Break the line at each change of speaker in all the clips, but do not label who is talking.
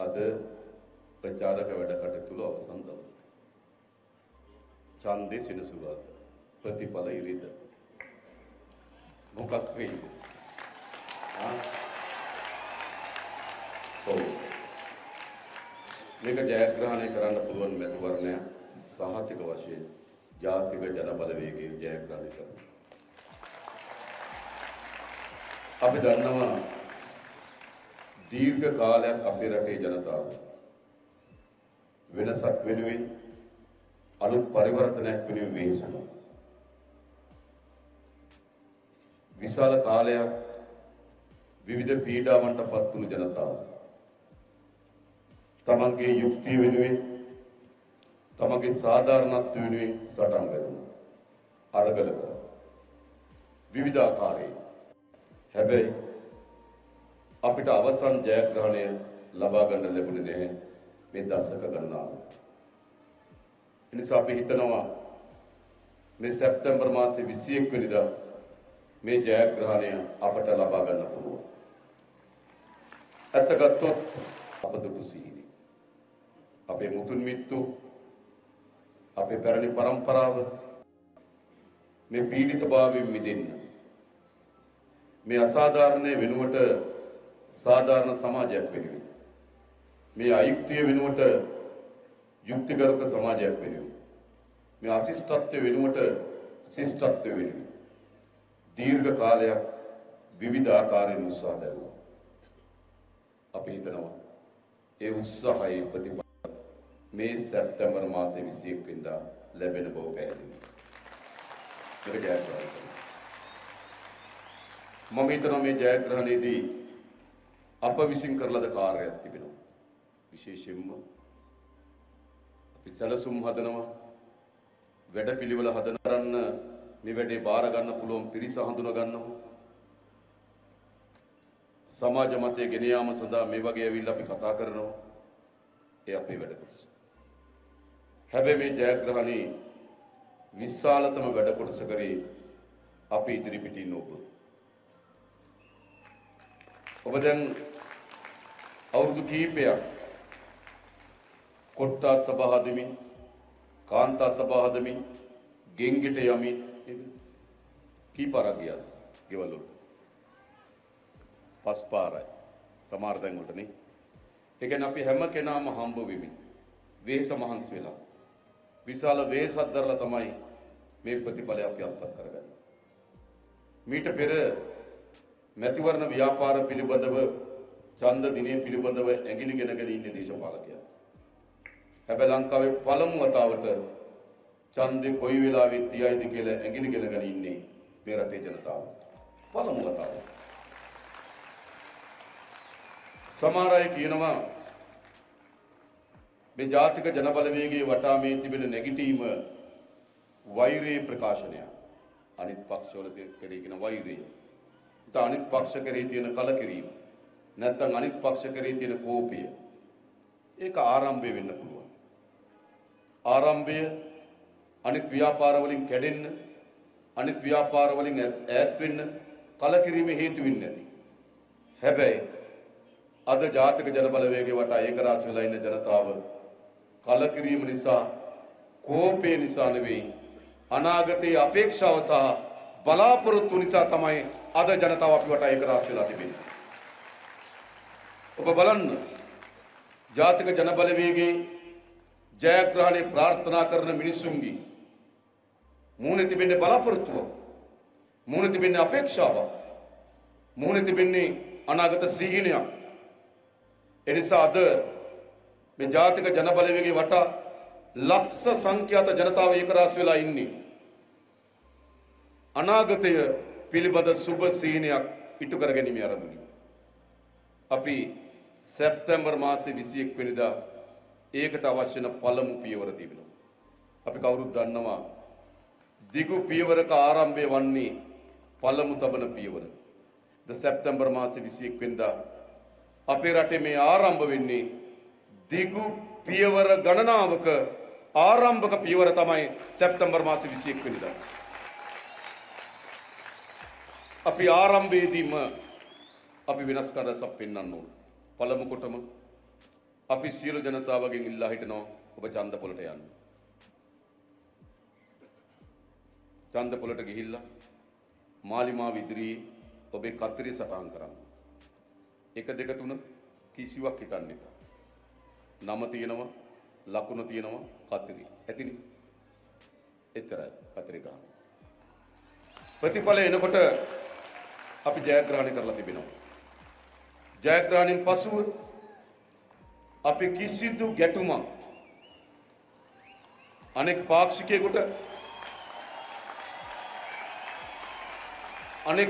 අද ප්‍රචාරක වැඩ කටයුතු අවසන් දවස. ඡන්දේ සිනසුරාද ප්‍රතිඵල ඉරිද මොකක් වෙයිද? මේක ජයග්‍රහණය කරන්න පුළුවන් මැතිවරණය සහතික වශයෙන් ජාතික ජන බලවේගයේ ජයග්‍රහණය කරනවා. අපි දන්නවා දීර්ඝ කාලයක් අපේ රටේ ජනතාව වෙනසක් වෙනුවෙන් අලුත් පරිවර්තනයක් වෙනුවෙන් වෙහෙසෙනවා. විශාල කාලයක් විවිධ පීඩාවන්ට පත් වුණු ජනතාව තමන්ගේ යුක්තිය වෙනුවෙන් තමන්ගේ සාධාරණත්වය වෙනුවෙන් සටන් වැදුණා. අරගල කරා. විවිධ ආකාරයෙන්. හැබැයි අපිට අවසන් ජයග්‍රහණය ලබා ගන්න ලැබුණේ නැහැ මේ දශක ගණනාව. ඒ නිසා අපි හිතනවා මේ සැප්තැම්බර් මාසේ 21 වෙනිදා මේ ජයග්‍රහණය අපට ලබා ගන්න පුළුවන්. ඇත්ත ගත්තොත් අප දුටු සීනි. අපේ මුතුන් මිත්තු අපේ පැරණි පරම්පරාව මේ පීඩිතභාවයෙන් මිදෙන්න මේ අසාධාරණ වෙනුවට සාධාරණ සමාජයක් වෙනුවෙන් මේ අයුක්තිය වෙනුවට යුක්තිගරුක සමාජයක් වෙනුවෙන් මේ අශිෂ්ටත්වය වෙනුවට ශිෂ්ටත්වය වෙනුවෙන් දීර්ඝ කාලයක් විවිධ ආකාරයෙන් උත්සාහ දැරුවා. අපි හිතනවා ඒ උත්සාහයේ ප්‍රතිඵල මේ සැප්තැම්බර් මාසේ 21 වෙනිදා ලැබෙන බව පැහැදිලියි. මේක ජයග්‍රහණය. මම හිතනවා මේ ජයග්‍රහණයේදී අප විසින් කරලද කාර්යයක් තිබෙනවා. විශේෂයෙන්ම අපි සැලසුම් හදනවා, වැඩපිළිවෙල හදනරන්න මේ වැඩේ බාර ගන්න පුළුවන් පිරිස හඳුනා ගන්නවා. සමාජ මතය ගෙන යාම සඳහා මේ වගේ ඇවිල්ලා අපි කතා කරනවා. ඒ අපේ වැඩ කොටස. හැබැයි මේ ජයග්‍රහණේ විශාලතම වැඩ කොටස කරේ අපි ඉදිරි පිටින් ඔබ. ඔබ දැන් අවුරුදු කීපයක් කොට්ටා සභා හදමින්, කාන්තා සභා හදමින්, ගෙන්ගෙට යමින් කීපාරක් ගියාද? ගෙවල් වලට. පස් පාරයි. සමහර තැන් වලට නේ. ඒ කියන්නේ අපි හැම කෙනාම හම්බ වෙමින් වෙහෙස මහන්සි වෙලා විශාල වෙහෙසක් දරලා තමයි මේ ප්‍රතිඵලය අපි අත්පත් කරගන්නේ. මීට පෙර මැතිවරණ ව්‍යාපාර පිළිබඳව ඡන්ද දිනේ පිළිබඳව ඇඟිලි ගෙනගෙන ඉන්නේ දේශපාලකයන්. හැබැයි ලංකාවේ පළමු වතාවට ඡන්දේ කොයි වෙලාවෙ තියයිද කියලා ඇඟිලි ගෙනගෙන ඉන්නේ මේ රටේ ජනතාව. පළමු වතාවට. සමහර අය කියනවා මේ ජාතික ජන බලවේගයේ වටා මේ තිබෙන නැගිටීම වෛරී ප්‍රකාශනය. අනිත් පක්ෂවල කෙරෙහි කියන වෛරය. අනිත් පක්ෂ කෙරෙහි තියෙන කලකිරීම. නැත්නම් අනිත් පක්ෂ කෙරෙහි තියෙන කෝපය. ඒක ආරම්භය වෙන්න පුළුවන්. ආරම්භය අනිත් ව්‍යාපාර වලින් කැඩෙන්න, අනිත් ව්‍යාපාර වලින් ඈත් වෙන්න කලකිරීම හේතු වෙන්නේ නැති. හැබැයි අද ජාතික ජන බලවේගයේ වටා ඒකරාශී වෙලා ඉන්න ජනතාව කලකිරීම නිසා, කෝපය නිසා නෙවෙයි, අනාගතයේ අපේක්ෂාව සහ බලාපොරොත්තු නිසා තමයි අද ජනතාව අපි වටා ඒකරාශී වෙලා තිබෙන්නේ. ඔබ බලන්න ජාතික ජන බලවේගයේ ජයග්‍රහණය ප්‍රාර්ථනා කරන මිනිසුන්ගේ මූණේ තිබෙන්නේ බලාපොරොත්තුව, මූණේ තිබෙන්නේ අපේක්ෂාව, මූණේ තිබෙන්නේ අනාගත සිහිනයක්. එනිසා අද මේ ජාතික ජන බලවේගයේ වටා ලක්ෂ සංඛ්‍යාත ජනතාව ඒකරාශී වෙලා ඉන්නේ අනාගතය පිළිබඳ සුබ සිහිනයක් ඉටු කර ගැනීම ආරම්භයි. අපි සැප්තැම්බර් මාසේ 21 වෙනිදා ඒකට අවශ්‍ය වෙන පළමු පියවර තිබෙනවා. අපි කවුරුත් දන්නවා දිගු පියවරක ආරම්භය වන්නේ පළමු තබන පියවර. සැප්තැම්බර් මාසේ 21 වෙනිදා අපේ රටේ මේ ආරම්භ වෙන්නේ දිගු පියවර ගණනාවක ආරම්භක පියවර තමයි සැප්තැම්බර් මාසේ 21 වෙනිදා. අපි ආරම්භයේදීම අපි වෙනස් කරසක් පෙන්වන්න ඕන. පළමු කොටම අපි සියලු ජනතාවගෙන් ඉල්ලා හිටනවා ඔබ ඡන්ද පොළට යන්න. ඡන්ද පොළට ගිහිල්ලා මාලිමාව ඉදිරියේ ඔබේ කතරේ සටහන් කරන්න. 1 2 3 කිසිවක් හිතන්න එපා. නම තියෙනවා, ලකුණ තියෙනවා, කතරේ. ඇතිනේ. එතරයි කතරේ ගන්න. ප්‍රතිඵල එනකොට අපි ජයග්‍රහණය කරලා තිබෙනවා. ජයග්‍රහණයෙන් පසුව අපි කිසිදු ගැටුමක් අනෙක් පාක්ෂිකයෙකුට අනෙක්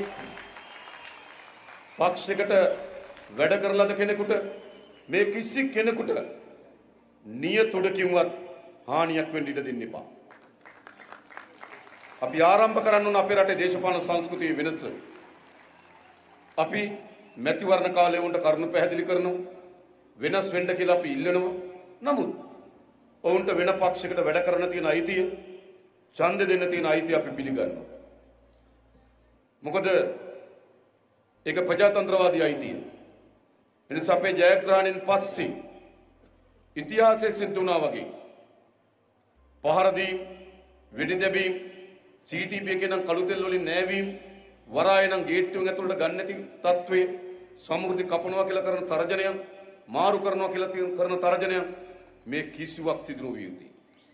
පක්ෂයකට වැඩ කරලාද කෙනෙකුට මේ කිසි කෙනෙකුට නියතුඩකින්වත් හානියක් වෙන්න ඉඩ දෙන්න එපා. අපි ආරම්භ කරන්න ඕන අපේ රටේ දේශපාලන සංස්කෘතියේ වෙනස. අපි මැතිවරණ කාලේ වුන්ට කරුණු පැහැදිලි කරනවා. වෙනස් වෙන්න කියලා අපි ඉල්ලනවා. නමුත් ඔවුන්ට වෙන පක්ෂයකට වැඩ කරන්න තියෙන අයිතිය, ඡන්ද දෙන්න තියෙන අයිතිය අපි පිළිගන්නවා. මොකද ඒක ප්‍රජාතන්ත්‍රවාදී අයිතිය. එනිසා අපේ ජයග්‍රහණයෙන් පස්සේ ඉතිහාසයේ සිද්ධ වුණා වගේ පහර දීම්, වෙඩි තැබීම්, CTP එකේ නම් කළු තෙල් වලින් නෑවීම්, වරාය නම් ගේට්ටුවෙන් ඇතුළට ගන්න නැති තත්ත්වයේ සමෘද්ධි කපනවා කියලා කරන තරජනයන්, මාරු කරනවා කියලා කරන තරජනයන් මේ කිසිවක් සිදු නොවිය යුතුයි.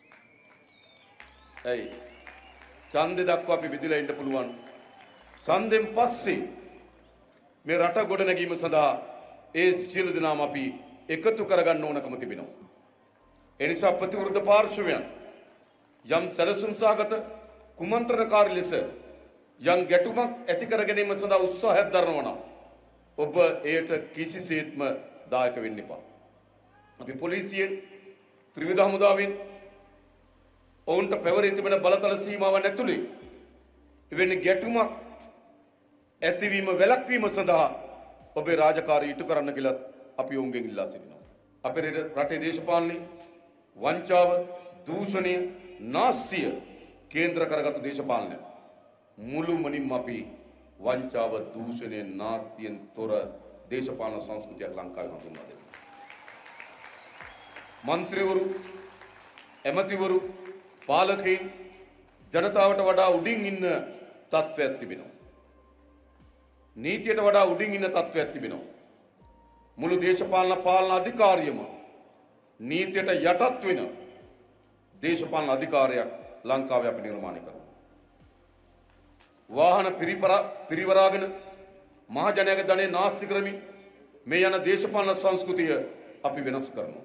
ඇයි? ඡන්දේ දක්වා අපි විදිලා ඉන්න පුළුවන්. ඡන්දෙන් පස්සේ මේ රට ගොඩනැගීම සඳහා ඒ සියලු දෙනාම අපි එකතු කරගන්න ඕනකම තිබෙනවා. ඒ නිසා ප්‍රතිවිරුද්ධ පාර්ශවයන් යම් සැලසුම් සහගත කුමන්ත්‍රණකාරී ලෙස යම් ගැටුමක් ඇති කර ගැනීම සඳහා උත්සාහයක් දරනවා නම් ඔබ එයට කිසිසේත්ම දායක වෙන්න එපා. අපි පොලිසියෙන්, ත්‍රිවිධ හමුදාවෙන් ඔවුන්ට පැවරී තිබෙන බලතල සීමාවන් ඇතුළේ එවැනි ගැටුමක් ඇතිවීම වැළැක්වීම සඳහා ඔබේ රාජකාරී ඉටු කරන්න කියලා අපි ඔවුන්ගෙන් ඉල්ලා සිටිනවා. අපේ රටේ දේශපාලනයේ වංචාව, දූෂණය, නාස්තිය කේන්ද්‍ර කරගත්තු දේශපාලනය මුළුමනින්ම අපි වංචාව, දූෂණය, නාස්තියෙන් තොර දේශපාලන සංස්කෘතියක් ලංකාවේ හඳුන්වා දෙනවා. මන්ත්‍රීවරු, ඇමතිවරු, පාලකයන් ජනතාවට වඩා උඩින් ඉන්න තත්ත්වයක් තිබෙනවා. නීතියට වඩා උඩින් ඉන්න තත්ත්වයක් තිබෙනවා. මුළු දේශපාලන පාලන අධිකාරියම නීතියට යටත් වෙන දේශපාලන අධිකාරියක් ලංකාවේ අපි නිර්මාණය කරනවා. වාහන පිරිවරාගෙන මහජනයාගේ ධනෙ නාස්ති කරමින් මේ යන දේශපාලන සංස්කෘතිය අපි වෙනස් කරනවා.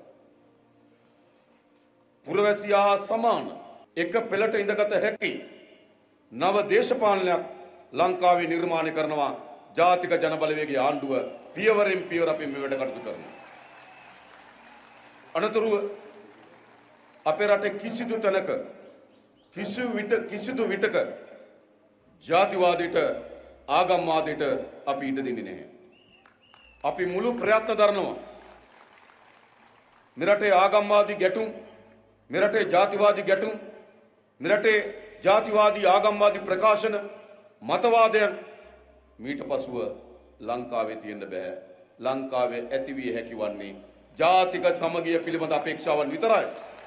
පුරවැසියා සමාන එක පෙළට ඉඳගත හැකි නව දේශපාලනයක් ලංකාවේ නිර්මාණය කරනවා. ජාතික ජනබලවේගයේ ආණ්ඩුව පියවරෙන් පියවර අපි මේ වැඩ කටයුතු කරනවා. අනතුරුව අපේ රටේ කිසිදු තැනක කිසිදු විටක ජාතිවාදයට, ආගම්වාදයට අපි ඉඩ දෙන්නේ නැහැ. අපි මුළු ප්‍රයත්න දරනවා මෙරටේ ආගම්වාදී ගැටුම්, මෙරටේ ජාතිවාදී ගැටුම්, මෙරටේ ජාතිවාදී ආගම්වාදී ප්‍රකාශන, මතවාදයන් මීට පසුව ලංකාවේ තියෙන්න බෑ. ලංකාවේ ඇතිවිය හැකි වන්නේ ජාතික සමගිය පිළිබඳ අපේක්ෂාවන් විතරයි.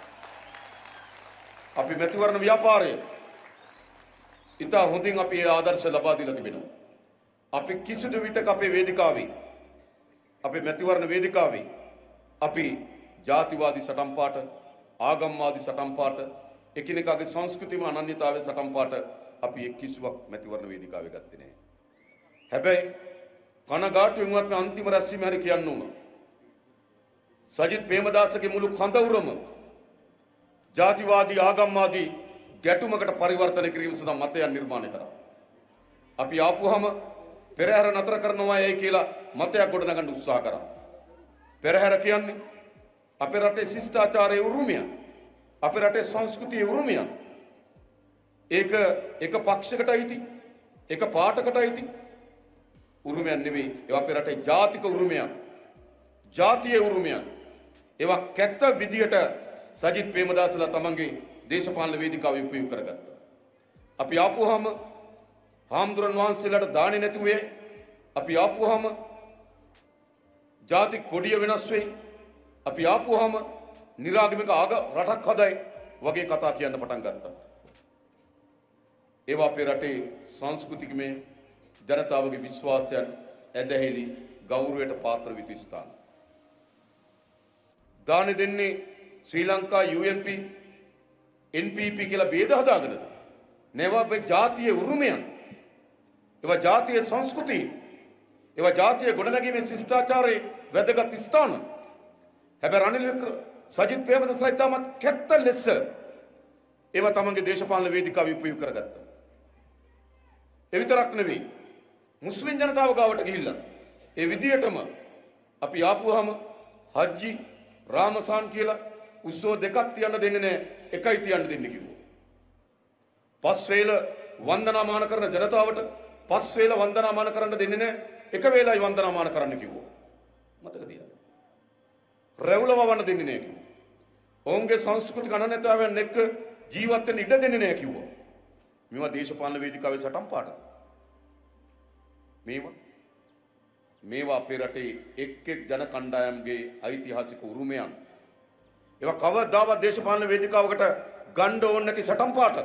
අපි මැතිවරණ ව්‍යාපාරය ඉතා හොඳින් අපි ඒ ආදර්ශ ලබා දීලා තිබෙනවා. අපි කිසිදු විටක අපේ වේදිකාවේ, අපේ මැතිවරණ වේදිකාවේ අපි ජාතිවාදී සටන්පාට, ආගම්වාදී සටන්පාට, එකිනෙකාගේ සංස්කෘතිම අනන්‍යතාවයේ සටන්පාට අපි එක් කිසිවක් මැතිවරණ වේදිකාවේ ගත්තේ නැහැ. හැබැයි කනගාටුවෙන්වත් අන්තිම රැස්වීම හරි කියන්න ඕන. සජිත් ප්‍රේමදාසගේ මුළු කඳවුරම ජාතිවාදී, ආගම්වාදී ගැටුමකට පරිවර්තන කිරීම සඳහා මතයන් නිර්මාණය කරා. අපි ආපුවම පෙරහැර නතර කරනවා යයි කියලා මතයක් ගොඩනගන්න උත්සාහ කරා. පෙරහැර කියන්නේ අපේ රටේ ශිෂ්ටාචාරයේ උරුමය, අපේ රටේ සංස්කෘතියේ උරුමය. ඒක එක පක්ෂයකට අයිති, එක පාටකට අයිති උරුමයක් නෙවෙයි. ඒවා අපේ රටේ ජාතික උරුමයක්, ජාතියේ උරුමයක්. ඒවා කැත්ත විදියට සජිත් ප්‍රේමදාසලා තමන්ගේ දේශපාලන වේදිකාවේ උපයෝග කරගත්තා. අපි ආපුවම හාමුදුරන් වහන්සේලාට දාන්නේ නැතුවේ, අපි ආපුවම ජාති කොඩිය වෙනස් වෙයි, අපි ආපුවාම නිරාගමික රටක් හදයි වගේ කතා කියන්න පටන් ගත්තා. ඒවා අපේ රටේ සංස්කෘතිකමය ජනතාවගේ විශ්වාසයන් ඇදහිලි ගෞරවයට පාත්‍ර විතු ස්ථාන. දාන දෙන්නේ ශ්‍රී ලංකා UNP NPP කියලා ભેද හදාගෙනද? නැවා අපේ ජාතිය උරුමයන්. ඒවා ජාතිය සංස්කෘතිය. ඒවා ජාතිය ගොඩනැගීමේ ශිෂ්ටාචාරයේ වැදගත් ස්ථාන. හැබැයි රනිල් සජිත් ප්‍රේමදාසලා ඉතාමත් කැත්ත ලෙස ඒවා තමන්ගේ දේශපාලන වේදිකාවේ උපයෝග කරගත්තා. ඒ විතරක් නෙවෙයි මුස්ලිම් ජනතාව ගාවට ගිහිල්ලා ඒ විදියටම අපි ආපුවාම හජ්ජි රාමසාන් කියලා උත්සව දෙකක් තියන්න දෙන්නේ නැහැ, එකයි තියන්න දෙන්නේ කිව්වා. පස් වේල වන්දනාමාන කරන ජනතාවට පස් වේල වන්දනාමාන කරන්න දෙන්නේ නැහැ, එක වේලයි වන්දනාමාන කරන්න කිව්වා. මතක තියාගන්න. රැවුල වවන්න දෙන්නේ නැහැ කිව්වා. ඔවුන්ගේ සංස්කෘතික අනන්‍යතාවයන් එක්ක ජීවත් වෙන්න ඉඩ දෙන්නේ නැහැ කිව්වා. මේවා දේශපාලන වේදිකාවේ සටන් පාඩද? මේවා අපේ රටේ එක් ජන කණ්ඩායම්ගේ ඓතිහාසික උරුමයන්. ඒවා කවදාවත් දේශපාලන වේදිකාවකට ගන්න ඕනේ නැති සටන් පාඩ.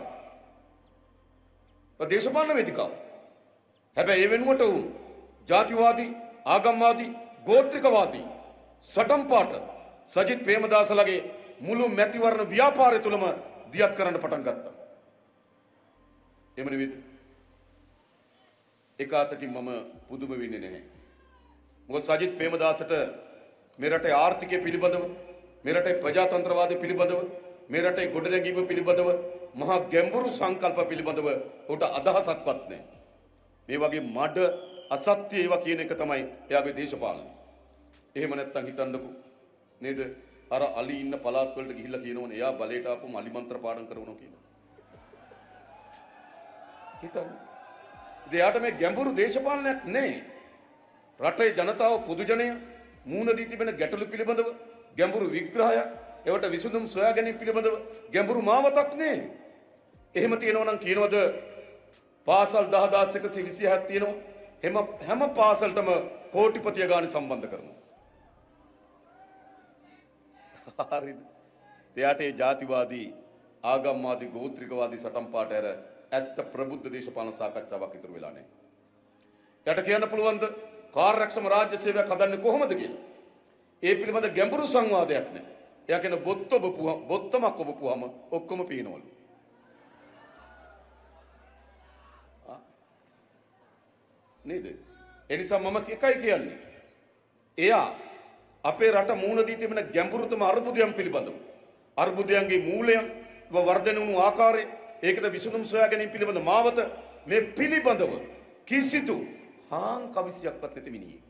දේශපාලන වේදිකාව. හැබැයි ඒ වෙනුවට වුන් ජාතිවාදී, ආගම්වාදී, ගෝත්‍රිකවාදී සටන් පාඩ සජිත් ප්‍රේමදාසලගේ මුළු මැතිවරණ ව්‍යාපාරය තුලම දියත් කරන්න පටන් ගත්තා. එහෙම නෙවෙයි. එක අතකින් මම පුදුම වෙන්නේ නැහැ. මොකද සජිත් ප්‍රේමදාසට මේ රටේ ආර්ථිකය පිළිබඳව, මේ රටේ ප්‍රජාතන්ත්‍රවාදය පිළිබඳව, මේ රටේ ගොඩනැගීම පිළිබඳව මහා ගැඹුරු සංකල්ප පිළිබඳව උට අදහසක්වත් නැහැ. මේ වගේ මඩ අසත්‍ය ඒවා කියන එක තමයි එයාගේ දේශපාලනය. එහෙම නැත්තම් හිතන්නකෝ නේද? අර අලි ඉන්න පළාත් වලට ගිහිල්ලා කියනවනේ එයා බලයට ආපුම අලි මන්ත්‍ර පාඩම් කරනවා කියලා. හිතන්න. එයාට මේ ගැඹුරු දේශපාලනයක් නැහැ. රටේ ජනතාව පොදු ජනය මූණ දී තිබෙන ගැටලු පිළිබඳව ගැඹුරු විග්‍රහයක්, ඒවට විසඳුම් සොයා ගැනීම පිළිබඳව ගැඹුරු මාවතක් නැහැ. එහෙම තියෙනවා නම් කියනවද පාසල් 10126ක් තියෙනවා. හැම පාසලටම කෝටිපතිය ගානේ සම්බන්ධ කරනවා. හරිද? එයාට ඒ ජාතිවාදී, ආගම්වාදී, ගෝත්‍රිකවාදී සටන් පාට ඇර ඇත්ත ප්‍රබුද්ධ දේශපාලන සාකච්ඡාවක් ඉතුරු වෙලා නැහැ. එයාට කියන්න පුළුවන්ද කාර්යක්ෂම රාජ්‍ය සේවයක් හදන්නේ කොහොමද කියලා? ඒ පිළිබඳ ගැඹුරු සංවාදයක් නැහැ. එයා කියන බොත්තමක් ඔබපුවාම ඔක්කොම පේනවලු. නේද? ඒ නිසා මම එකයි කියන්නේ. එයා අපේ රට මූණ දී තිබෙන ගැඹුරුතම අර්බුදයන් පිළිබඳව, අර්බුදයන්ගේ මූලයන්, වර්ධනය වුණු ආකාරය, ඒකට විසඳුම් සොයා ගැනීම පිළිබඳ මාවත මේ පිළිබඳව කිසිදු හාන් කවිසියක්වත් නැති මිනිහෙක්.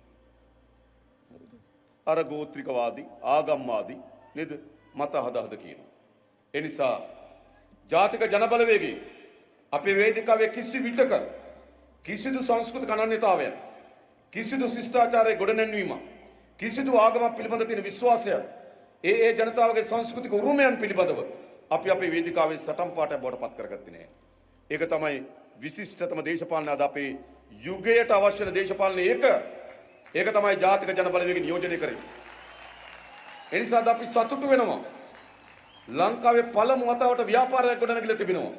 අර ගෝත්‍රිකවාදී, ආගම්වාදී නේද? මත හදහද කියනවා. ඒ නිසා ජාතික ජනබලවේගයේ අපේ වේදිකාවේ කිසි විටක කිසිදු සංස්කෘතික අනන්‍යතාවයක්, කිසිදු ශිෂ්ටාචාරයේ ගොඩනැන්වීමක්, කිසිදු ආගමක් පිළිබඳ තියෙන විශ්වාසයක්, ඒ ජනතාවගේ සංස්කෘතික උරුමයන් පිළිබඳව අපි අපේ වේදිකාවේ සටන් පාඨයක් බවට පත් කරගත්තේ නැහැ. ඒක තමයි විශිෂ්ටතම දේශපාලන අද අපේ යුගයට අවශ්‍ය වෙන දේශපාලනේ ඒක තමයි ජාතික ජනබලවේගය නියෝජනය කරේ. ඒ නිසා අපි සතුටු වෙනවා. ලංකාවේ පළමු වතාවට ව්‍යාපාරයක් ගොඩනැගිලා තිබෙනවා.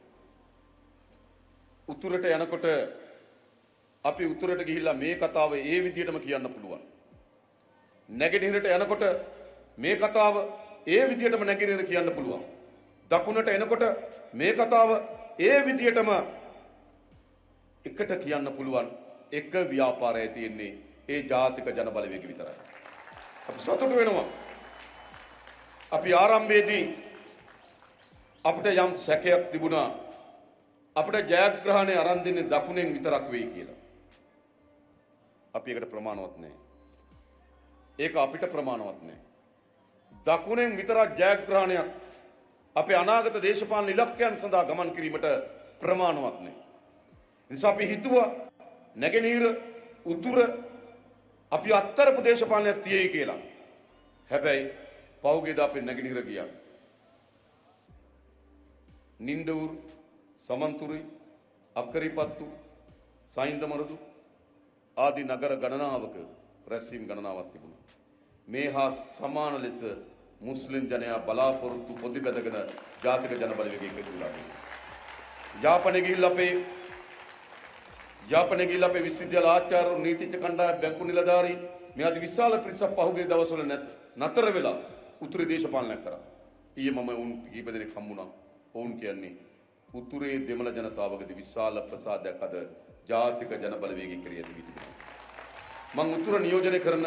උතුරට යනකොට අපි උතුරට ගිහිල්ලා මේ කතාව ඒ විදිහටම කියන්න පුළුවන්. නැගෙනහිරට යනකොට මේ කතාව ඒ විදිහටම නැගෙනහිර කියන්න පුළුවන්. දකුණට එනකොට මේ කතාව ඒ විදිහටම එකට කියන්න පුළුවන්. එක ව්‍යාපාරය තියෙන්නේ ඒ ජාතික ජනබලවේග විතරයි. අපි සතුටු වෙනවා. අපි ආරම්භයේදී අපිට යම් සැකයක් තිබුණා අපිට ජයග්‍රහණය අරන් දෙන්නේ දකුණෙන් විතරක් වෙයි කියලා. අපි ඒකට ප්‍රමාණවත් නැහැ. ඒක අපිට ප්‍රමාණවත් නැහැ. දකුණෙන් විතරක් ජයග්‍රහණයක් අපේ අනාගත දේශපාලන ඉලක්කයන් සඳහා ගමන් කිරීමට ප්‍රමාණවත් නැහැ. නිසා අපි හිතුවා නැගෙනහිර උතුර අපි අත්තරපු දේශපාලනයක් තියෙයි කියලා. හැබැයි පෞගේද අපි නැගෙනහිර ගියා. නින්දවුරු, සමන්තුරුයි, අක්කරිපත්තු, සයින්දමරුදු ආදී නගර ගණනාවක රැස්වීම් ගණනාවක් තිබුණා. මේ හා සමාන ලෙස මුස්ලිම් ජනයා බලාපොරොත්තු පොදි බැඳගෙන ජාතික ජන බලවේගයක ඉඳලා යාපනයේ ගිහිල්ලා අපේ විශ්වවිද්‍යාල ආචාර්ය නීතිඥ කණ්ඩායම් බැංකු නිලධාරීන් මේ අද විශාල පිරිසක් පහුගිය දවස්වල නතර වෙලා උතුරේ දේශපාලනයක් කරා. ඊයේ මම උන් කීප දෙනෙක් හම්බුණා. ඔවුන් කියන්නේ උතුරේ දෙමළ ජනතාවකදී විශාල ප්‍රසාදයක් අද ජාතික ජන බලවේගයේ ක්‍රියා තිබෙනවා. මම උතුර නියෝජනය කරන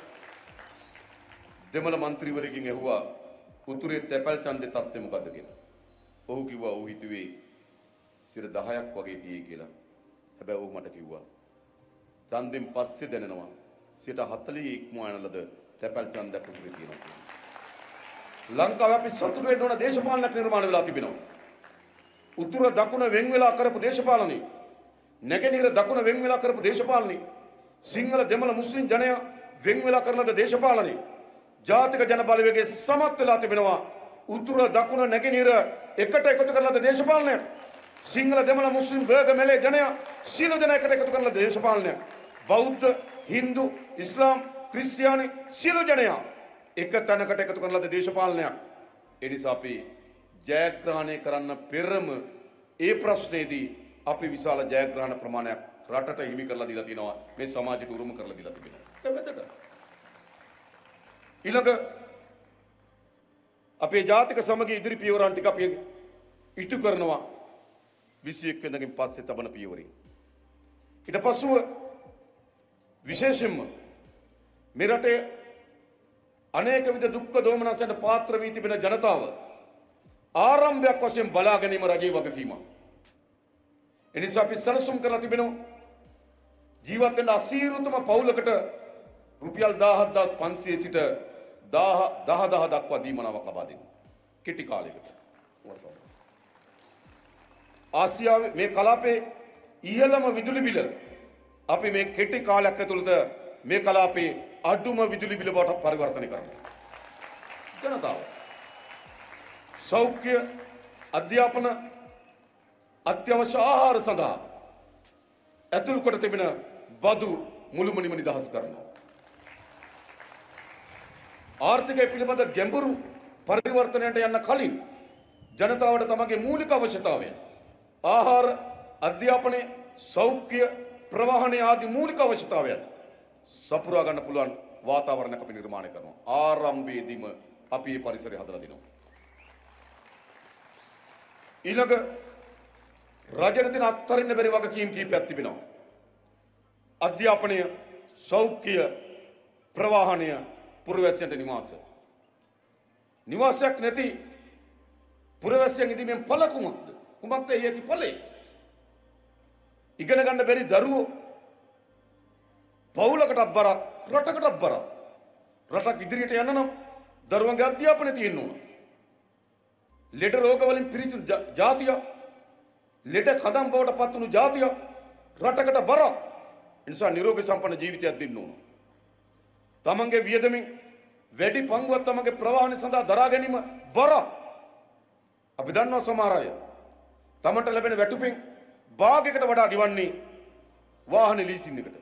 දෙමළ മന്ത്രിවරයෙක්ගෙන් ඇහුවා උතුරේ තැපැල් ඡන්දේ තත්ත්වය මොකද්ද කියලා. ඔහු කිව්වා ඔහු හිතුවේ 10% වගේ තියෙයි කියලා. හැබැයි ඔහු මට කිව්වා ඡන්දෙන් පස්සේ දැනෙනවා 40 ඉක්මවා යන ලද තැපැල් ඡන්දයක් උතුරේ තියෙනවා. ලංකාවේ අපි සතුටු වෙන්න ඕන දේශපාලනයක් නිර්මාණය වෙලා තිබෙනවා. උතුර දකුණ වෙන් වෙලා කරපු දේශපාලනේ, නැගෙනහිර දකුණ වෙන් වෙලා කරපු දේශපාලනේ, සිංහල දෙමළ මුස්ලිම් ජනයා වෙන් වෙලා කරන ලද දේශපාලනේ, ජාතික ජන බලවේගයේ සමත් වෙලා තිබෙනවා. උතුර දකුණ නැගෙනහිර එකට එකතු කරන ලද දේශපාලනය, සිංහල දෙමළ මුස්ලිම් බර්ග මෙලේ ජනයා සියලු දෙනා එකට එකතු කරන ලද දේශපාලනය, බෞද්ධ, හින්දු, ඉස්ලාම්, ක්‍රිස්තියානි සියලු ජනයා එක තැනකට එකතු කරන ලද දේශපාලනයක්. ඒ නිසා අපි ජයග්‍රහණය කරන්න පෙරම ඒ ප්‍රශ්නේදී අපි විශාල ජයග්‍රහණ ප්‍රමාණයක් රටට හිමි කරලා දීලා තිනවා. මේ සමාජයට උරුම කරලා දීලා තිබෙනවා. ඒක වැදගත්. ඊළඟ අපේ ජාතික සමගිය ඉදිරි පියවරන් ටික අපි ඉටු කරනවා 21 වෙනිදාකින් පස්සේ තබන පියවරින්. ඊට පස්සුව විශේෂයෙන්ම මේ රටේ අනේක විද දුක්ඛ දෝමනසට පාත්‍ර වී තිබෙන ජනතාව ආරම්භයක් වශයෙන් බලා ගැනීම රජයේ වගකීමක්. එනිසා අපි සැලසුම් කරලා තිබෙනවා ජීවත් වෙන අසීරුතම පවුලකට රුපියල් 17500 සිට 10000 දක්වා දීමනාවක් ලබා දෙන්න. කෙටි කාලයකට. ආසියාවේ මේ කලාපයේ ඉහළම විදුලි බිල අපි මේ කෙටි කාලයක් ඇතුළත මේ කලාපයේ අඩුම විදුලි බිල බවට පරිවර්තනය කරනවා. ජනතාව සෞඛ්‍ය, අධ්‍යාපන, අත්‍යවශ්‍ය ආහාර සඳහා ඇතුල් කොට තිබෙන බදු මුළුමනින්ම නිදහස් කරනවා. ආර්ථිකය පිළිබඳ ගැඹුරු පරිවර්තනයට යන්න කලින් ජනතාවට තමගේ මූලික අවශ්‍යතාවය ආහාර, අධ්‍යාපනය, සෞඛ්‍ය, ප්‍රවාහනය ආදී මූලික අවශ්‍යතාවයන් සපුරා ගන්න පුළුවන් වාතාවරණයක් අපි නිර්මාණය කරනවා. ආරම්භයේදීම අපි මේ පරිසරය හදලා දෙනවා. ඊළඟ රජයට දෙන අත්හරින්න බැරි වගකීම් කීපයක් තිබෙනවා. අධ්‍යාපනය, සෞඛ්‍ය, ප්‍රවාහනය, පුරවැසියන්ට නිවාස. නිවාසයක් නැති පුරවැසියන් ඉදීමෙන් ඵල කුමක්ද? කුමක්ද එහි ඇති ඵලය? ඉගෙන ගන්න බැරි දරුවෝ පවුලකටත් බරක්, රටකටත් බරක්. රටක් ඉදිරියට යන්න නම් දරුවන්ගේ අධ්‍යාපනය තියෙන්න ඕන. ලෙඩ රෝග වලින් පිරිතුණු ජාතිය, ලෙඩ කඳම් බවට පත් වුණු ජාතිය, රටකට බරක්. ඒ නිසා නිරෝගී සම්පන්න ජීවිතයක් දෙන්න ඕන. තමන්ගේ වියදමින් වැඩි පංගුවක් තමන්ගේ ප්‍රවාහන සඳහා දරා ගැනීම බරක්. අපි දන්නවා සමහර අය තමන්ට ලැබෙන වැටුපෙන් භාගයකට වඩා ගෙවන්නේ වාහන ලීසින් එකට.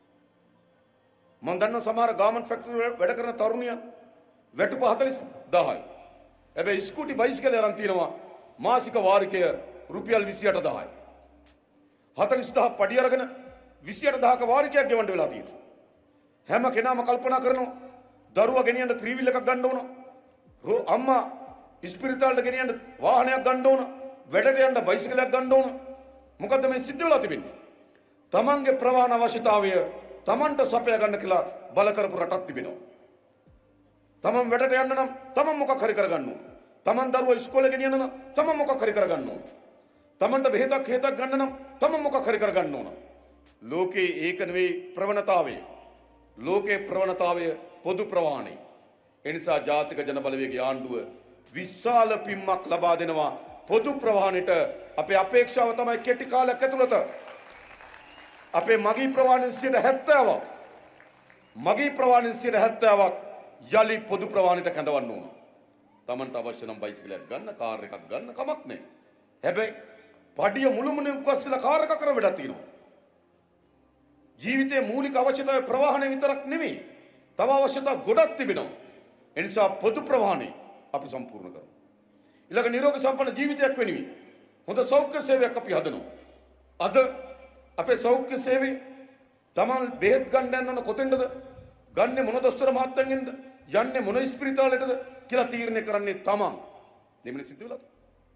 මම දන්නවා සමහර ගාමන්ට් ෆැක්ටරි වල වැඩ කරන තරුණියන් වැටුප 40000යි. හැබැයි ස්කූටි බයිසිකලය අරන් තියනවා මාසික වාරිකය රුපියල් 28000යි. 40000 පඩි අරගෙන 28000ක වාරිකයක් ගෙවන්න වෙලා තියෙනවා. හැම කෙනාම කල්පනා කරනවා දරුවා ගෙනියන්න ත්‍රිවිල් එකක් ගන්න ඕන. අම්මා ඉස්පිරිතාලට ගෙනියන්න වාහනයක් ගන්න ඕන. වැඩට යන්න බයිසිකලයක් ගන්න ඕන. මොකද්ද මේ සිද්ධ වෙලා තිබෙන්නේ? තමන්ගේ ප්‍රවාහන අවශ්‍යතාවය තමන්ට සපයා ගන්න කියලා බල කරපු රටක් තිබෙනවා. තමන් වැඩට යන්න නම් තමන් මොකක් හරි කරගන්න ඕන. තමන් දරුවා ඉස්කෝලේ ගෙනියන්න නම් තමන් මොකක් හරි කරගන්න ඕන. තමන්ට බෙහෙතක් හේතක් ගන්න නම් තමන් මොකක් හරි කරගන්න ඕන. ලෝකේ ඒක නෙවෙයි ප්‍රවණතාවය. ලෝකේ ප්‍රවණතාවය පොදු ප්‍රවාහනයි. ඒ නිසා ජාතික ජන බලවේගයේ ආණ්ඩුව විශාල පිම්මක් ලබා දෙනවා පොදු ප්‍රවාහනයට. අපේ අපේක්ෂාව තමයි කෙටි කාලයක් ඇතුළත අපේ මගී ප්‍රවාහනයෙන් 70%ක් මගී ප්‍රවාහනයෙන් 70%ක් යලි පොදු ප්‍රවාහනයට කැඳවන්න ඕන. Tamanට අවශ්‍ය නම් බයිසිකලයක් ගන්න, කාර් එකක් ගන්න කමක් නැහැ. හැබැයි පඩිය මුළුමනින් උස්සලා කාර් එකක් කරන වැඩක් තියෙනවා. ජීවිතයේ මූලික අවශ්‍යතාවය ප්‍රවාහනය විතරක් නෙමෙයි. තව අවශ්‍යතා ගොඩක් තිබෙනවා. ඒ නිසා පොදු ප්‍රවාහනය අපි සම්පූර්ණ කරමු. ඊළඟ නිරෝගී සම්පන්න ජීවිතයක් වෙනුවෙන් හොඳ සෞඛ්‍ය සේවයක් අපි හදනවා. අද අපේ සෞඛ්‍ය සේවයේ තමන් බෙහෙත් ගන්න යන කොතෙන්ද? ගන්නේ මොන දොස්තර මහත්තයන්ගෙන්ද? යන්නේ මොන ස්පිරිතාලෙටද කියලා තීරණය කරන්නේ තමන්. දෙමළ සිද්ධ වෙලාද?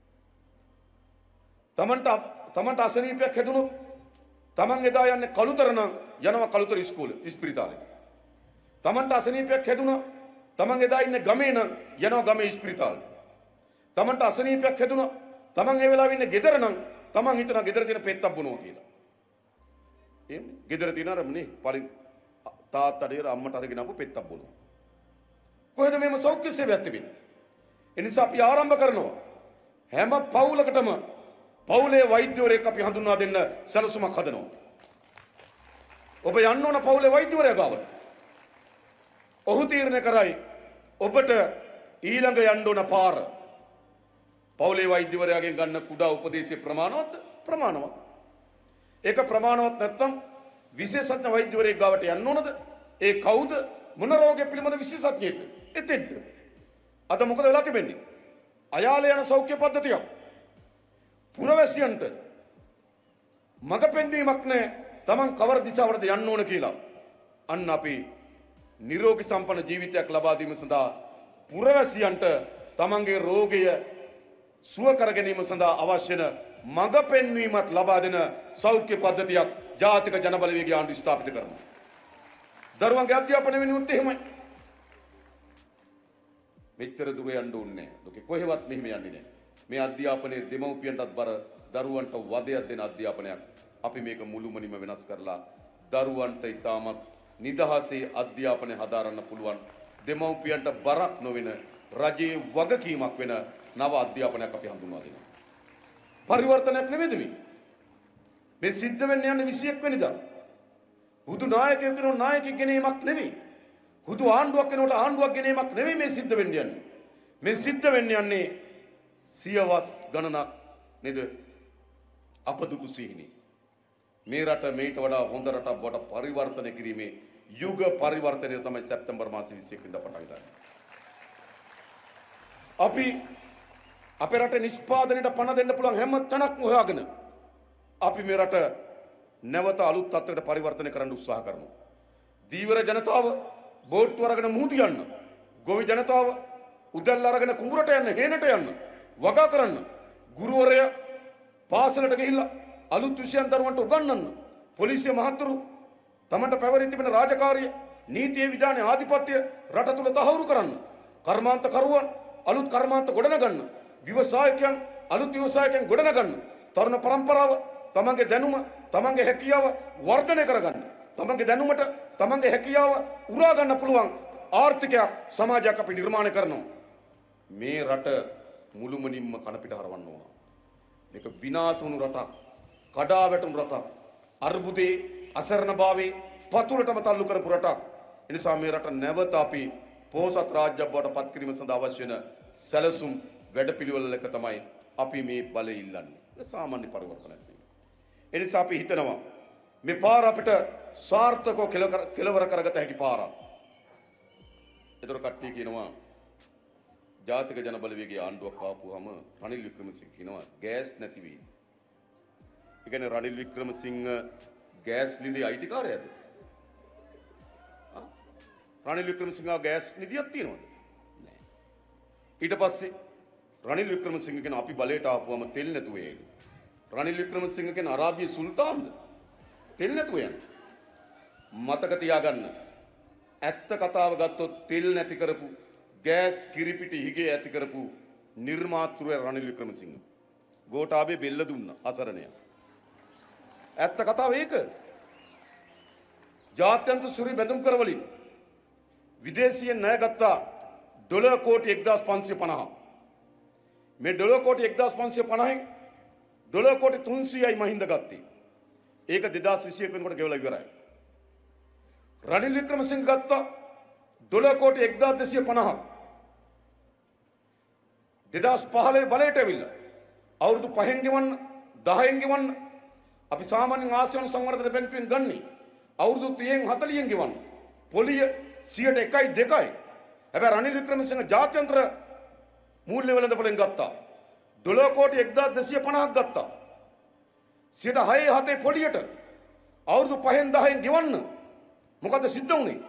තමන්ට අසනීපයක් හැදුනොත් තමන් එදා යන්නේ කළුතර නම් යනවා කළුතර ඉස්කෝලේ ස්පිරිතාලේ. තමන්ට අසනීපයක් හැදුනා තමන් එදා ඉන්නේ ගමේ නම් යනවා ගමේ ඉස්පිරිතාලේ. තමන්ට අසනීපයක් හැදුනා තමන් ඒ වෙලාවෙ ඉන්නේ ගෙදර නම් තමන් හිතනවා ගෙදර තියෙන පෙත්තක් බොනවා කියලා. එන්නේ ගෙදර තියෙන අර මොනේ පරින් තාත්තට ඉර අම්මට අරගෙන ආපු පෙත්තක් බොනවා. කොහෙද මේම සෞඛ්‍ය සේවයක් තිබෙන්නේ? ඒ නිසා අපි ආරම්භ කරනවා හැම පවුලකටම පවුලේ වෛද්‍යවරයෙක් අපි හඳුන්වා දෙන්න සැලසුමක් හදනවා. ඔබ යන්න ඕන පවුලේ වෛද්‍යවරයා ගාවට. ඔහු තීරණය කරයි ඔබට ඊළඟ යන්න ඕන පාර. පවුලේ වෛද්‍යවරයාගෙන් ගන්න කුඩා උපදේශය ප්‍රමාණවත් ප්‍රමාණවත්. ඒක ප්‍රමාණවත් නැත්නම් විශේෂඥ වෛද්‍යවරයෙක් ගාවට යන්න ඕනද? ඒ කවුද? මොන රෝගය පිළිබඳ විශේෂඥයෙක්ද? එතෙන්ට. අද මොකද වෙලා තිබෙන්නේ? අයාලේ යන සෞඛ්‍ය පද්ධතියක්. පුරවැසියන්ට මඟ පෙන්වීමක් නැහැ. Taman කවර දිශාවටද යන්න ඕන කියලා. අන්න අපි නිරෝගී සම්පන්න ජීවිතයක් ලබා දීම සඳහා පුරවැසියන්ට තමන්ගේ රෝගය සුව කර ගැනීම සඳහා අවශ්‍ය වෙන මඟ පෙන්වීමත් ලබා දෙන සෞඛ්‍ය පද්ධතියක් ජාතික ජනබලවේගය ආණ්ඩුව ස්ථාපිත කරනවා. දරුවන්ගේ අධ්‍යාපනය වෙනුත් එහෙමයි. මෙච්චර දුර යන්න ඕනේ නැහැ. ලෝකේ කොහෙවත් මෙහෙම යන්නේ නැහැ. මේ අධ්‍යාපනයේ දෙමව්පියන්ටත් බර දරුවන්ට වදයක් දෙන අධ්‍යාපනයක් අපි මේක මුළුමනින්ම වෙනස් කරලා දරුවන්ට ඉතාමත් නිදහසේ අධ්‍යාපනය හදාරන්න පුළුවන් දෙමව්පියන්ට බරක් නොවන රජයේ වගකීමක් වෙන නව අධ්‍යාපනයක් අපි හඳුන්වා දෙනවා. පරිවර්තනයක් නෙමෙයිද මේ? මේ සිද්ධ වෙන්නේ යන්නේ 21 වෙනිදා. හුදු නායකයෙක් වෙනකොට නායකයෙක් ගෙනීමක් නෙවෙයි. හුදු ආණ්ඩුවක් වෙනකොට ආණ්ඩුවක් ගෙනීමක් නෙවෙයි මේ සිද්ධ වෙන්නේ යන්නේ. මේ සිද්ධ වෙන්නේ යන්නේ සියවස් ගණනක් නේද? අපදුතු සිහිනේ. මේ රට මේට වඩා හොඳ රටක් බවට පරිවර්තනය කිරීමේ යුග පරිවර්තනය තමයි සැප්තැම්බර් මාසේ 21 වෙනිදා පටන් ගන්නේ. අපි අපේ රටේ නිෂ්පාදනයට පණ දෙන්න පුළුවන් හැම තැනක්ම හොයාගෙන අපි මේ රට නැවත අලුත් තත්ත්වයකට පරිවර්තනය කරන්න උත්සාහ කරනවා. දීවර ජනතාව බෝට්ටු අරගෙන මුහුදු යන්න, ගොවි ජනතාව උදැල්ල අරගෙන කුඹුරට යන්න, හේනට යන්න, වගා කරන්න, ගුරුවරයා පාසලට ගිහිල්ලා අලුත් විෂයන් දරුවන්ට උගන්වන්න, පොලිසිය මහත්තුරු තමන්ට පැවරී තිබෙන රාජකාරිය, නීතියේ විධානයේ ආධිපත්‍ය රට තුල තහවුරු කරන්න, කර්මාන්ත කරුවන් අලුත් කර්මාන්ත ගොඩනගන්න, ව්‍යවසායකයන් අලුත් ව්‍යවසායකයන් ගොඩනගන්න, තරුණ පරම්පරාව තමන්ගේ දැනුම, තමන්ගේ හැකියාව වර්ධනය කරගන්න, තමන්ගේ දැනුමට තමන්ගේ හැකියාව උරා ගන්න පුළුවන් ආර්ථිකයක් සමාජයක් අපි නිර්මාණය කරනවා. මේ රට මුළුමනින්ම කන පිට හරවන්න ඕන. මේක විනාශ වුණු රටක්, කඩා වැටුණු රටක්, අර්බුදේ අසරණභාවයේ පතුලටම තල්ලු කරපු රටක්. ඒ නිසා මේ රට නැවත අපි පොහොසත් රාජ්‍යයක් බවට පත් කිරීම සඳහා අවශ්‍ය වෙන සැලසුම් වැඩපිළිවෙලක තමයි අපි මේ බලය ඉල්ලන්නේ. ඒ සාමාන්‍ය පරිවර්තනයක් නෙවෙයි. ඒ නිසා අපි හිතනවා මේ පාර අපිට සාර්ථකව කෙලවර කරගත හැකි පාරක්. ඒතර කට්ටිය කියනවා ජාතික ජන බලවේගයේ ආණ්ඩුවක් ආපුවම රනිල් වික්‍රමසිංහ කියනවා ගෑස් නැති වෙයි. ඒ කියන්නේ රනිල් වික්‍රමසිංහ ගෑස් නිධියේ අයිතිකාරයාද? රනිල් වික්‍රමසිංහ ගෑස් නිධියක් තියෙනවද? නැහැ. ඊට පස්සේ රනිල් වික්‍රමසිංහ කියන අපි බලයට ආපුවම තෙල් නැතුව යන්නේ. රනිල් වික්‍රමසිංහ කියන අරාබියේ සුල්තාන්ද? තෙල් නැතුව යන්නේ. මතක තියාගන්න. ඇත්ත කතාව ගත්තොත් තෙල් නැති කරපු ගෑස් කිරිපිටි හිගේ ඇති කරපු නිර්මාතෘය රනිල් වික්‍රමසිංහ. ගෝඨාභය බෙල්ල දුන්න අසරණය. ඇත්ත කතාව ඒක. ජාත්‍යන්තර සුරි බැඳුම් කරවලින් විදේශීයෙන් ණය ගත්තා ඩොලර් කෝටි 1550. මේ ඩොලර් කෝටි 1550න් ඩොලර් කෝටි 300යි මහින්ද ගත්තේ. ඒක 2021 වෙනකොට ගෙවලා ඉවරයි. රනිල් වික්‍රමසිංහ ගත්තා ඩොලර් කෝටි 1250ක් 2015 බලයට ඇවිල්ලා අවුරුදු 5න් ගෙවන්න 10න් ගෙවන්න අපි සාමාන්‍යයෙන් ආසියානු සංවර්ධන බැංකුවෙන් ගන්නේ අවුරුදු 30න් 40න් ගෙවන්න පොලිය 101.2යි. හැබැයි රනිල් වික්‍රමසිංහ ජාත්‍යන්තර මූල්‍ය වෙළඳපොලෙන් ගත්තා. $1 කෝටි 1250ක් ගත්තා. 6.7 පොලියට අවුරුදු 5න් 10න් ගෙවන්න. මොකද සිද්ධ වුනේ?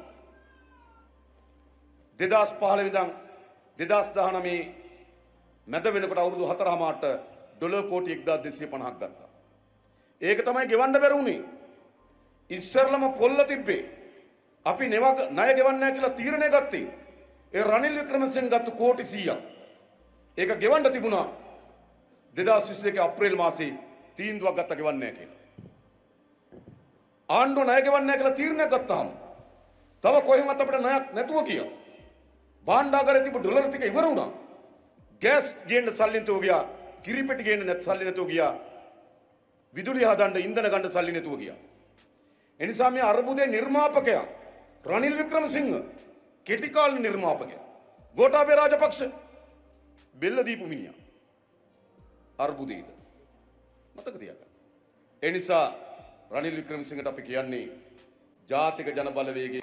2015 ඉඳන් 2019 මැද වෙනකොට අවුරුදු 4මාට $1 කෝටි 1250ක් ගත්තා. ඒක තමයි ගෙවන්න බැරි වුනේ. ඉස්සරලම පොල්ල තිබ්බේ. අපි ණය ගෙවන්නේ නැහැ කියලා තීරණය ගත්තේ. ඒ රනිල් වික්‍රමසිංහ ගත්ත කෝටි 100ක්. ඒක ගෙවන්න තිබුණා 2022 අප්‍රේල් මාසේ තීන්දුවක් ගත්ත ගෙවන්නේ නැහැ කියලා. ආණ්ඩුව ණය ගෙවන්නේ නැහැ කියලා තීරණයක් ගත්තාම තව කොහෙවත් අපිට ණයක් නැතුව ගියා. භාණ්ඩාගාරේ තිබු ඩොලර් ටික ඉවර වුණා. ගෑස් ගේන්න සල්ලි නැතුව ගියා. කිරිපෙටි ගේන්න නැත් සල්ලි නැතුව ගියා. විදුලිය හදන්න ඉන්ධන ගන්න සල්ලි නැතුව ගියා. එනිසා මේ අර්බුදයේ නිර්මාපකයා රනිල් වික්‍රමසිංහ කෙටි කාලේ නිර්මාපකයා ගෝඨාභය රාජපක්ෂ බෙල්ල දීපු මිනිහා අර්බුදයට මතක තියාගන්න. ඒ නිසා රනිල් වික්‍රමසිංහට අපි කියන්නේ ජාතික ජන බලවේගය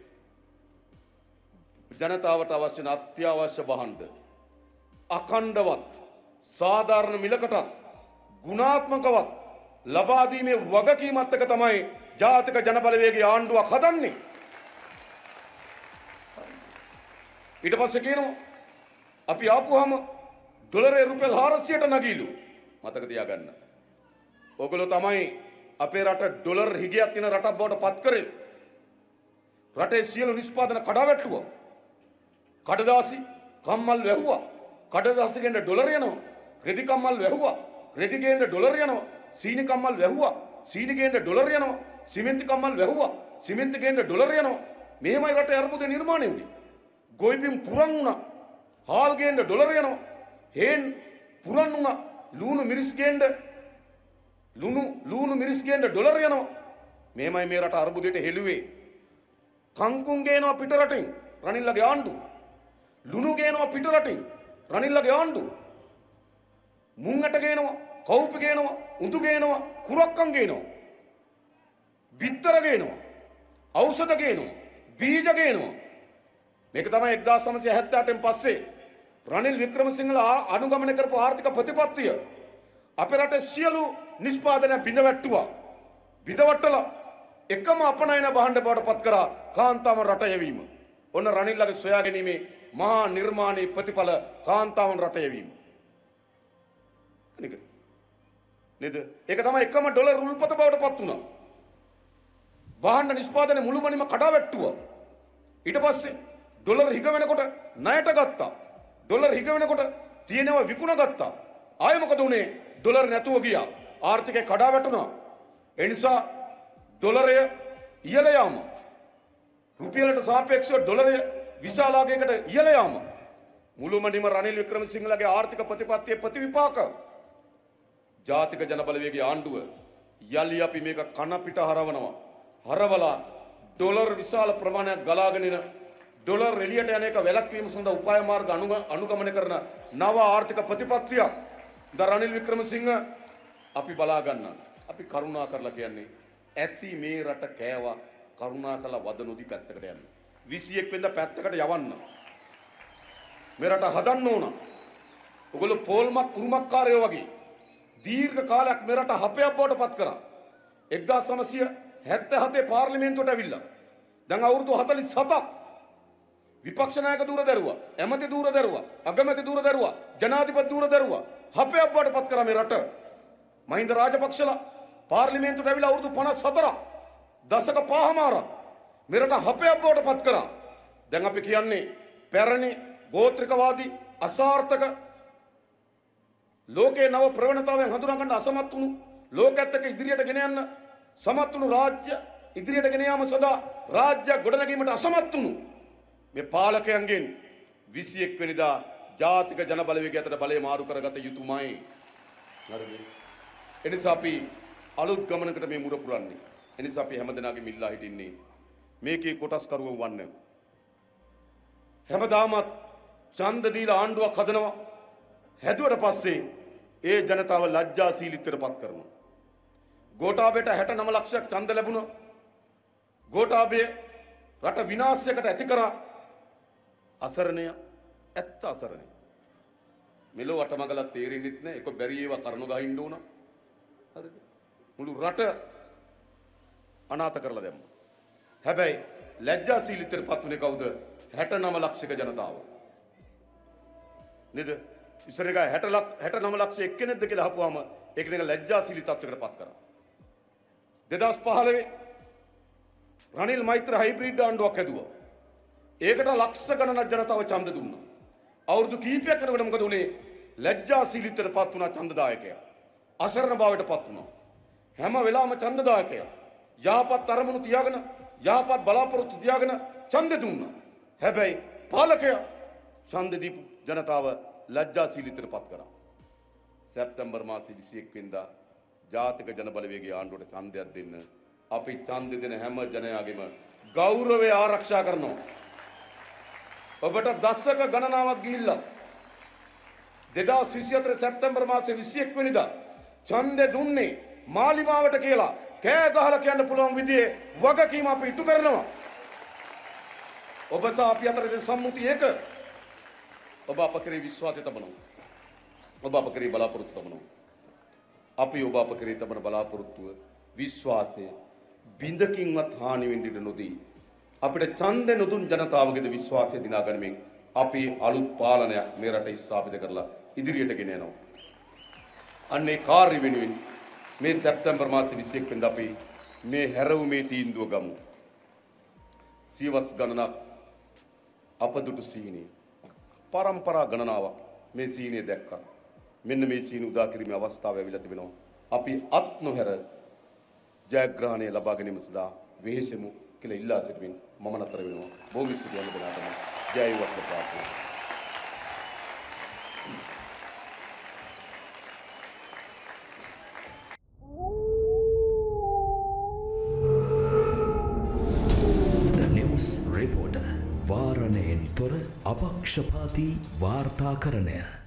ජනතාවට අවශ්‍ය නැ අත්‍යවශ්‍ය භාණ්ඩ අඛණ්ඩවත් සාධාරණ මිලකටත් ගුණාත්මකවත් ලබා දීමේ වගකීමත් එක්ක තමයි ජාතික ජන බලවේගයේ ආණ්ඩුවක් හදන්නේ. ඊට පස්සේ කියනවා අපි ආපුවාම ඩොලරේ රුපියල් 400ට නගිලු. මතක තියාගන්න. ඔයගොල්ලෝ තමයි අපේ රට ඩොලර් හිගයක් තියෙන රටක් බවට පත් කරේ. රටේ සියලු නිෂ්පාදන කඩාවැටුවා. කඩදාසි කම්මල් වැහුවා. කඩදාසි ගෙන්න ඩොලර් යනවා. රෙදි කම්මල් වැහුවා. රෙදි ගෙන්න ඩොලර් යනවා. සීනි කම්මල් වැහුවා. සීනි ගෙන්න ඩොලර් යනවා. සිමෙන්ති කම්මල් වැහුවා. සිමෙන්ති ගෙන්න ඩොලර් යනවා. මේමයි රටේ අර්බුදේ නිර්මාණය වුනේ. ගොයිබිම් පුරන් වුණා. හාල් ගෙන්න ඩොලර් යනවා. හේන් පුරන් වුණා. ලුණු මිරිස් ගෙන්න ලුණු මිරිස් ගෙන්න ඩොලර් යනවා. මේමයි මේ රට අර්බුදයට හෙළුවේ. කංකුම් ගේනවා පිට රටින් රනිල්ලගේ ආණ්ඩුව. ලුණු ගේනවා පිට රටින් රනිල්ලගේ ආණ්ඩුව. මුංගට ගේනවා, කවුපි ගේනවා, උඳු ගේනවා, කුරක්කම් ගේනවා. බිත්තර ගේනවා. ඖෂධ ගේනවා. බීජ ගේනවා. මේක තමයි 1978න් පස්සේ රනිල් වික්‍රමසිංහලා අනුගමනය කරපු ආර්ථික ප්‍රතිපත්තිය අපේ රටේ සියලු නිෂ්පාදන බිඳවැට්ටුවා. බිඳවට්ටලා එකම අපනයන භාණ්ඩ බවට පත් කරා කාන්තාවන් රට යැවීම. ඔන්න රනිල්ලගේ සොයා ගැනීමේ මහා නිර්මාණී ප්‍රතිඵල කාන්තාවන් රට යැවීම. නේද? ඒක තමයි එකම ඩොලර් රුල්පත බවට පත් වුණා. භාණ්ඩ නිෂ්පාදනය මුළුමනින්ම කඩාවැට්ටුවා. ඊට පස්සේ ඩොලර් හිග වෙනකොට ණයට ගත්තා. ඩොලර් හිග වෙනකොට තියෙනවා විකුණ ගත්තා. ආයෙ මොකද උනේ? ඩොලර් නැතුව ගියා. ආර්ථිකය කඩාවැටුණා. ඒ නිසා ඩොලරය ඉහළ යාම රුපියලට සාපේක්ෂව ඩොලරය විශාලාගයකට ඉහළ යාම මුළුමනින්ම රනිල් වික්‍රමසිංහලගේ ආර්ථික ප්‍රතිපත්තියේ ප්‍රතිවිපාක. ජාතික ජන බලවේගයේ ආණ්ඩුව යලි අපි මේක කන පිට හරවනවා. හරවලා ඩොලර් විශාල ප්‍රමාණයක් ගලාගෙන එන ඩොලර් එළියට යන එක වැළැක්වීම සඳහා උපාය මාර්ග අනුගමනය කරන නව ආර්ථික ප්‍රතිපත්තියක් ද රනිල් වික්‍රමසිංහ අපි බලා ගන්නවා. අපි කරුණා කරලා කියන්නේ ඇති මේ රට කෑවා කරුණා කරලා වද නොදී පැත්තකට යන්න. 21 වෙනිදා පැත්තකට යවන්න. මේ රට හදන්න ඕන. ඔයගොල්ලෝ පොල්මක් උරුමකාරයෝ වගේ දීර්ඝ කාලයක් මේ රට හපයක් බවට පත් කරා. 1977 පාර්ලිමේන්තුවට ඇවිල්ලා දැන් අවුරුදු 47ක් විපක්ෂ නායක දූර දැරුවා, ඇමති දූර දැරුවා, අගමැති දූර දැරුවා, ජනාධිපති දූර දැරුවා. හපයක් බවට පත් කරා මේ රට. මහින්ද රාජපක්ෂලා පාර්ලිමේන්තුවට ඇවිල්ලා අවුරුදු 54ක් දශක පහමාරක් මේ රට හපයක් බවට පත් කරා. දැන් අපි කියන්නේ පැරණි ගෝත්‍රිකවාදී අසාර්ථක ලෝකේ නව ප්‍රවණතාවයන් හඳුනා ගන්න අසමත් වුණු ලෝකයේත් එක්ක ඉදිරියට ගෙන යන්න සමත් වුණු රාජ්‍ය ඉදිරියට ගෙන යාම සඳහා රාජ්‍ය ගොඩනැගීමට අසමත් වුණු මේ පාලකයන්ගෙන් 21 වෙනිදා ජාතික ජන බලවේගය අතර බලය මාරු කරගත යුතුමයි. හරිද? එනිසා අපි අලුත් ගමනකට මේ මුර පුරන්නේ. එනිසා අපි හැමදෙනාගේම ඉල්ලා හිටින්නේ මේකේ කොටස්කරුවෝ වන්න. හැමදාමත් ඡන්ද දීලා ආණ්ඩුවක් හදනවා. හැදුවට පස්සේ ඒ ජනතාව ලැජ්ජාශීලීත්වයට පත් කරනවා. ගෝඨාභයට 69 ලක්ෂයක් ඡන්ද ලැබුණා. ගෝඨාභය රට විනාශයකට ඇති කරා අසරණය ඇත්ත අසරණය. මෙලෝ වටමගලා තේරෙන්නෙත් නැහැ. ඒක බැරි ඒවා කරනු ගහින්න උනා. හරිද? මුළු රට අනාථ කරලා දැම්මා. හැබැයි ලැජ්ජාශීලීත්වයට පත් වුණේ කවුද? 69 ලක්ෂයක ජනතාව. නේද? ඉස්සර එක 69 ලක්ෂ එක්කෙනෙක්ද කියලා අහපුවාම ඒක නිකන් ලැජ්ජාශීලී තත්ත්වයකට පත් කරා. 2015 රනිල් මෛත්‍ර හයිබ්‍රිඩ් ආණ්ඩුවක් හැදුවා. ඒකට ලක්ෂ ගණනක් ජනතාව ඡන්ද දුන්නා. අවුරුදු කිහිපයක් යනකොට මොකද උනේ? ලැජ්ජාශීලීත්වයට පත් වුණා ඡන්දදායකයා. අසරණ භාවයට පත් වුණා. හැම වෙලාවෙම ඡන්දදායකයා යහපත් අරමුණු තියාගෙන යහපත් බලාපොරොත්තු තියාගෙන ඡන්ද දුන්නා. හැබැයි පාලකයා ඡන්ද දීපු ජනතාව ලැජ්ජාශීලීත්වයට පත් කරා. සැප්තැම්බර් මාසේ 21 වෙනිදා ජාතික ජනබලවේගයේ ආණ්ඩුවට ඡන්දයක් දෙන්න අපි ඡන්ද දෙන හැම ජනයාගේම ගෞරවය ආරක්ෂා කරනවා. ඔබට දශක ගණනාවක් ගිහිල්ලා 2024 සැප්තැම්බර් මාසේ 21 වෙනිදා ඡන්ද දුන්නේ මාලිමාවට කියලා කෑ ගහලා කියන්න පුළුවන් විදිහේ වගකීම අපි ඉටු කරනවා. ඔබ සහ අපි අතර සම්මුතිය එක. ඔබ අප කෙරේ විශ්වාසය තබනවා. ඔබ අප කෙරේ බලාපොරොත්තු තබනවා. අපි ඔබ අප කෙරේ තබන බලාපොරොත්තුව විශ්වාසය බින්දකින්වත් හානි වෙන්න ඉඩ නොදී අපිට ඡන්ද නොදුන් ජනතාවගේද විශ්වාසය දිනා ගනිමින් අපි අලුත් පාලනයක් මේ රටේ ස්ථාපිත කරලා ඉදිරියට ගෙන යනවා. අන්නේ කාර්ය වෙනුවෙන් මේ සැප්තැම්බර් මාසේ 21 වෙනිදා අපි මේ හැරවුමේ තීන්දුව ගමු. සියවස් ගණනක් අපදුටු සීනේ පරම්පරා ගණනාවක් මේ සීනේ දැක්කා. මෙන්න මේ සීන උදා කිරීමේ අවස්ථාව ඇවිල්ලා තිබෙනවා. අපි අත් නොහැර ජයග්‍රහණය ලබා ගැනීම සඳහා වෙහෙසෙමු කියලා ඉල්ලා සිටිමින් මම නතර වෙනවා. බොහොම ස්තුතියි ඔබලාටම. ජය වේවා ප්‍රාර්ථනා.
රිපෝටර් වාරණයෙන් තොර අපක්ෂපාතී වාර්තාකරණය